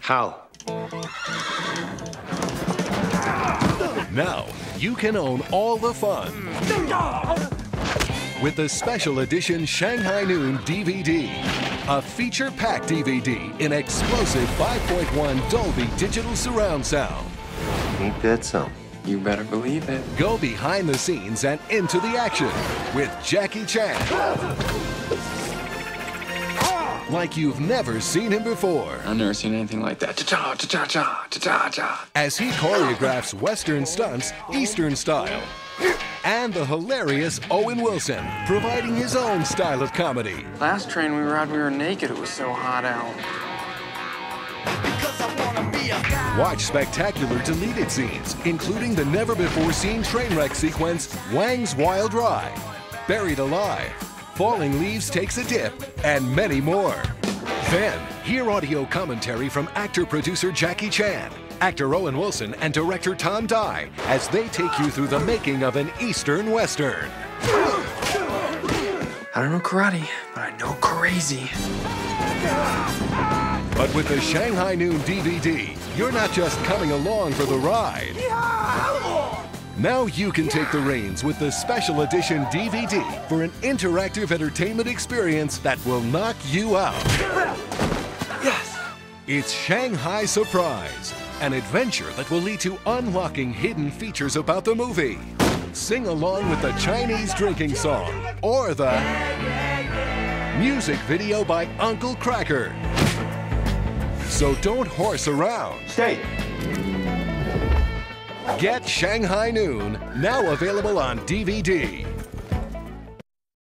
How? Now, you can own all the fun with the special edition Shanghai Noon DVD. A feature-packed DVD in explosive 5.1 Dolby Digital Surround Sound. Ain't that some? You better believe it. Go behind the scenes and into the action with Jackie Chan. Like you've never seen him before. I've never seen anything like that. Cha-cha, cha-cha, cha-cha, cha. As he choreographs Western stunts Eastern style. And the hilarious Owen Wilson, providing his own style of comedy. Last train we rode, we were naked. It was so hot out. Watch spectacular deleted scenes, including the never-before-seen train wreck sequence, Wang's Wild Ride, Buried Alive, Falling Leaves Takes a Dip, and many more. Then, hear audio commentary from actor-producer Jackie Chan, actor Owen Wilson, and director Tom Dye as they take you through the making of an Eastern Western. I don't know karate, but I know crazy. But with the Shanghai Noon DVD, you're not just coming along for the ride. Now you can take the reins with the special edition DVD for an interactive entertainment experience that will knock you out. Yes! It's Shanghai Surprise, an adventure that will lead to unlocking hidden features about the movie. Sing along with the Chinese drinking song or the music video by Uncle Kracker. So don't horse around. Stay. Get Shanghai Noon, now available on DVD.